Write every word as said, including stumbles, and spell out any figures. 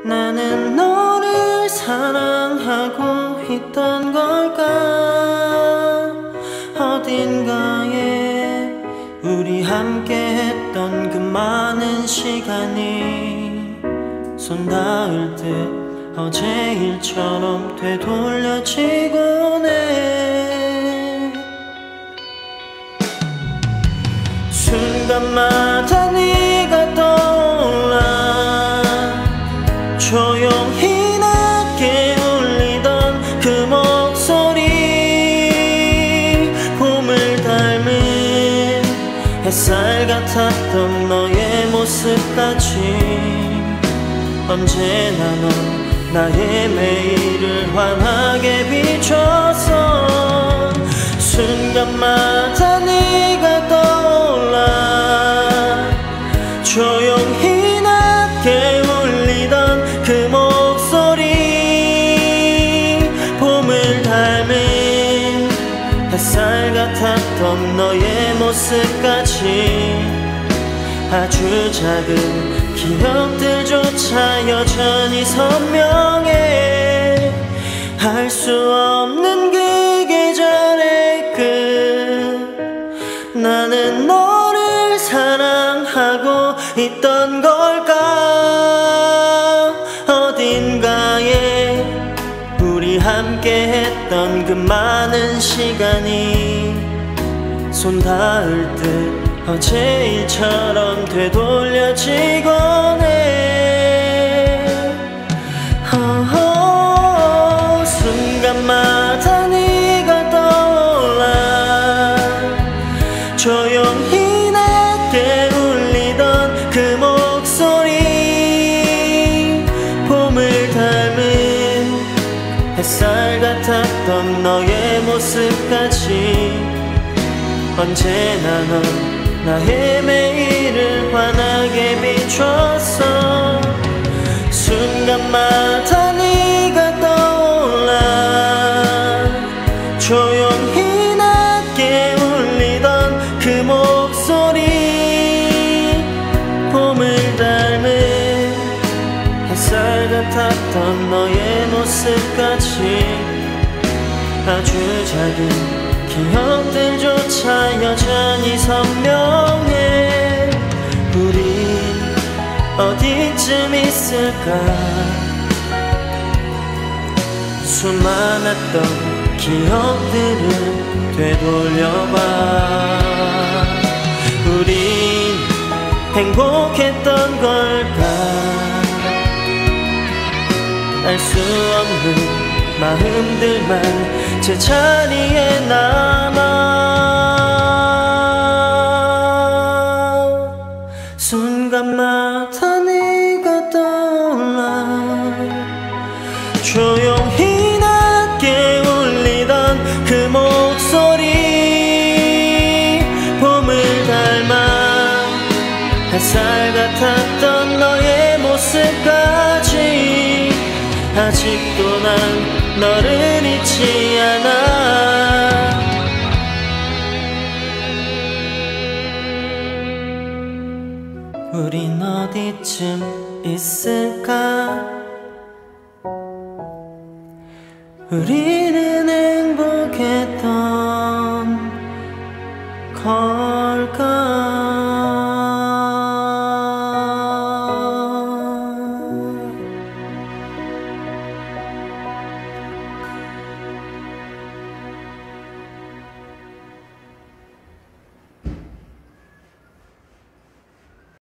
나는 너를 사랑하고 있던 걸까? 어딘가에 우리 함께 했던 그 많은 시간이 손 닿을 듯 어제 일처럼 되돌려지곤 해. 순간마다 네가 떠올라. 조용히 낮게 울리던 그 목소리, 봄을 닮은 햇살 같았던 너의 모습까지. 언제나 넌 나의 매일을 환하게 비춰서 순간마다 네가 떠올라. 조용히 낮게 울리던 그 목소리, 봄을 닮은 햇살 같았던 너의 모습까지. 아주 작은 기억들조차 여전히 선명해. 알 수 없는 그 계절의 끝, 나는 너를 사랑하고 있던 걸까? 어딘가에 우리 함께 했던 그 많은 시간이 손 닿을 듯 어제 일처럼 되돌려지곤 해. 어허, 순간마다 네가 떠올라. 조용히 낮게 울리던 그 목소리, 봄을 닮은 햇살 같았던 너의 모습까지. 언제나 넌 나의 매일을 환하게 비춰서 순간마다 네가 떠올라. 조용히 낮게 울리던 그 목소리, 봄을 닮은 햇살 같았던 너의 모습까지. 아주 작은 기억들조차 여전히 선명해. 우린 어디쯤 있을까? 수많았던 기억들을 되돌려봐. 우린 행복했던 걸까? 알 수 없는 마음들만 제자리에 남아. 순간마다 네가 떠올라. 조용히 낮게 울리던 그 목소리, 봄을 닮아 햇살 같았던 너의 모습까지. 아직도 난 너를 잊지 않아. 우린 어디쯤 있을까? 우리는 행복했던 걸.